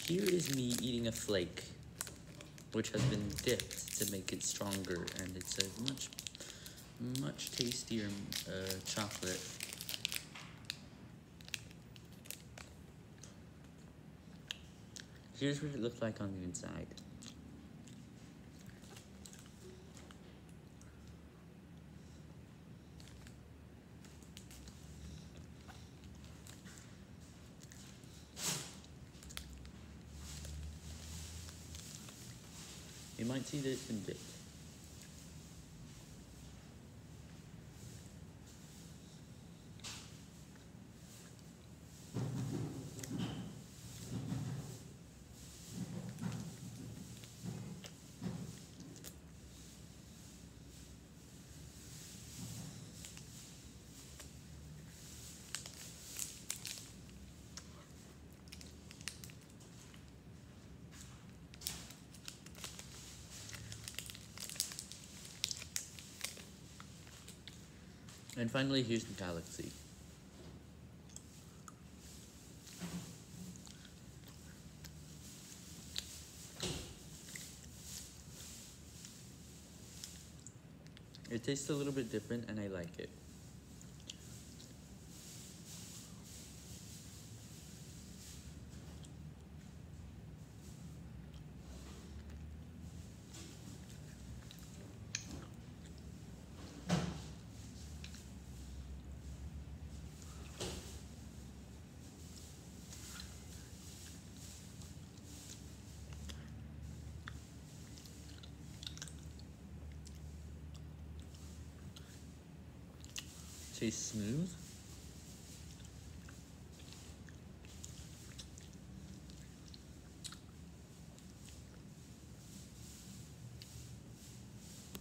Here is me eating a flake, which has been dipped to make it stronger, and it's a much tastier chocolate. Here's what it looked like on the inside. You might see that it's been dipped. And finally, here's the galaxy. It tastes a little bit different, and I like it. Tastes smooth.